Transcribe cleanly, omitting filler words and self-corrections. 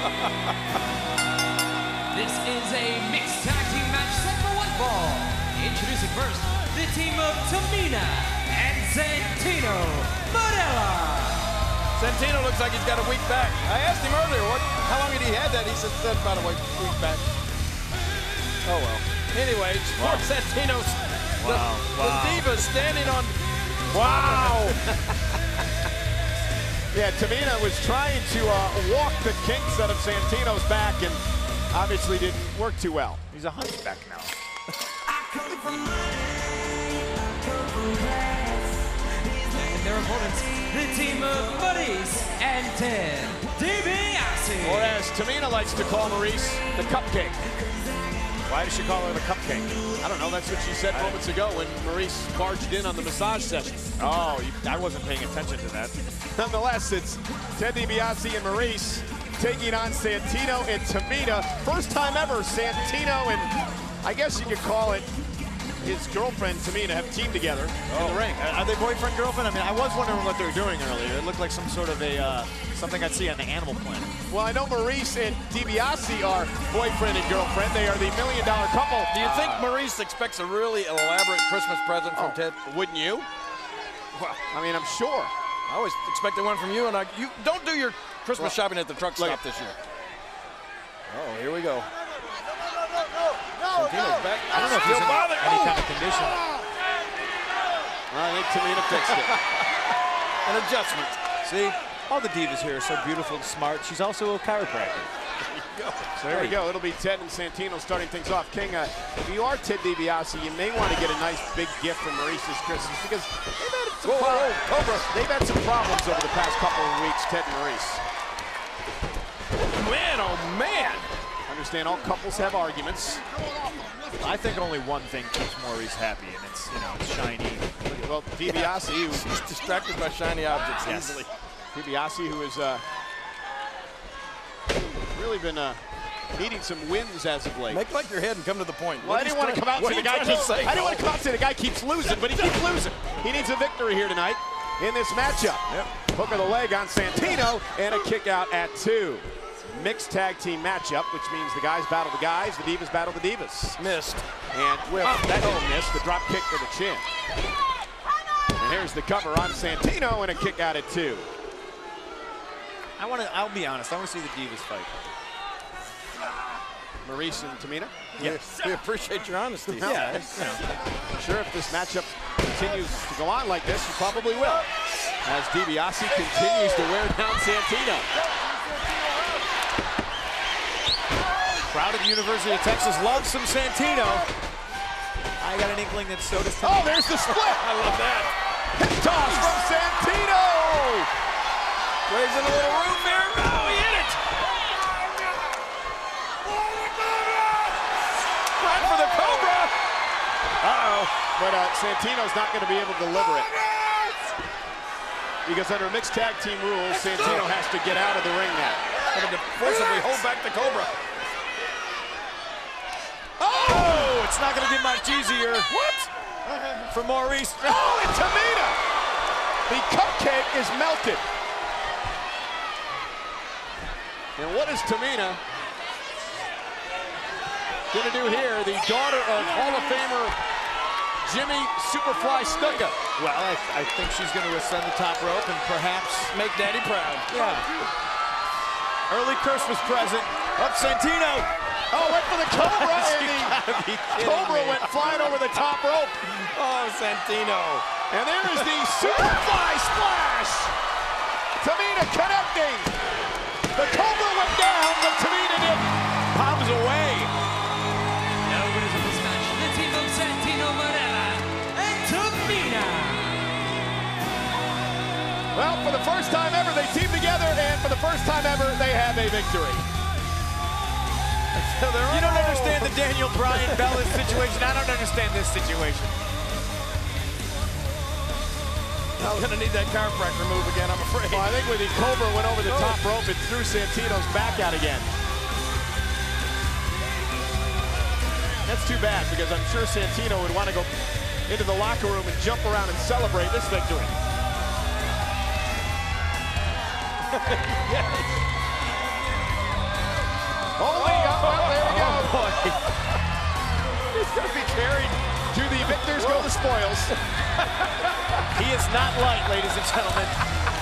This is a mixed tag team match set for one fall. Introducing first, the team of Tamina and Santino Marella. Santino looks like he's got a weak back. I asked him earlier, how long had he had that? He said about a week back. Oh, well. Anyways, poor Santino's the Diva standing on... Wow! Yeah, Tamina was trying to walk the kinks out of Santino's back and obviously didn't work too well. He's a hunchback now. And their opponents, the team of Maurice and Ted DiBiase. Or as Tamina likes to call Maurice, the cupcake. Why does she call her the cupcake? I don't know, that's what she said moments ago when Maurice barged in on the massage session. Oh, I wasn't paying attention to that. Nonetheless, it's Ted DiBiase and Maurice taking on Santino and Tamina. First time ever, Santino and, I guess you could call it, his girlfriend Tamina have teamed together in the ring. Are they boyfriend, girlfriend? I mean, I was wondering what they were doing earlier. It looked like some sort of a, something I'd see on the Animal Planet. Well, I know Maurice and DiBiase are boyfriend and girlfriend. They are the $1 million couple. Do you think Maurice expects a really elaborate Christmas present from Ted? Wouldn't you? Well, I mean, I'm sure. I always expected one from you, and you don't do your Christmas shopping at the truck stop this year. Oh, here we go. Santino's back. I don't know if he's in any kind of condition. I think Tamina fixed it. An adjustment. See, all the divas here are so beautiful and smart. She's also a chiropractor. So there we go. It'll be Ted and Santino starting things off. King, if you are Ted DiBiase, you may want to get a nice big gift from Maurice this Christmas because they've had some problems. They've had some problems over the past couple of weeks, Ted and Maurice. Man, oh man! Understand all couples have arguments. I think only one thing keeps Maurice happy, and it's, you know, it's shiny. Well, DiBiase, He's distracted by shiny objects easily. DiBiase, who has really been needing some wins as of late. Make like your head and come to the point. Well, I didn't want to come out to the guy keeps. I didn't want to come out to the guy keeps losing, but he keeps losing. He needs a victory here tonight in this matchup. Yep. Hook of the leg on Santino and a kick out at 2. Mixed tag team matchup, which means the guys battle the guys, the divas battle the divas. Missed. And with that didn't miss, the drop kick to the chin. And here's the cover on Santino and a kick out at 2. I'll be honest, I want to see the divas fight. Maurice and Tamina? Yes. We appreciate your honesty. Yeah, you know. I'm sure if this matchup continues to go on like this, you probably will. As DiBiase continues to wear down Santino. Crowd at the University of Texas loves some Santino. I got an inkling that so does Tamina. Oh, there's the split. I love that. Hip toss from Santino. Raising a little roof here. Oh, he hit it. Right for the Cobra. Uh-oh. But Santino's not going to be able to deliver it. Because under mixed tag team rules, Santino has to get out of the ring now. Having to forcibly hold back the Cobra. Oh, it's not going to get much easier. What? For Maurice. Oh, and Tamina. The cupcake is melted. And what is Tamina going to do here? The daughter of Hall of Famer Jimmy Superfly Snuka. Well, I think she's going to ascend the top rope and perhaps Make Daddy proud. Yeah. Early Christmas present. Up Santino. Oh, went for the Cobra, and the Cobra went flying over the top rope. Oh, Santino. And there is the Superfly Splash. Tamina connecting. The Cobra went down, but Tamina didn't. Bombs away. Now winners of this match, the team of Santino Marella and Tamina. Well, for the first time ever, they team together, and for the first time ever, they have a victory. You don't understand the Daniel Bryan Bellas situation. I don't understand this situation. I'm going to need that chiropractor move again, I'm afraid. Well, I think when the Cobra went over the top rope, it threw Santino's back out again. That's too bad, because I'm sure Santino would want to go into the locker room and jump around and celebrate this victory. Yes. Holding up. Well, there we go. Oh, boy. He's going to be carried to the victors go the spoils. He is not light, ladies and gentlemen.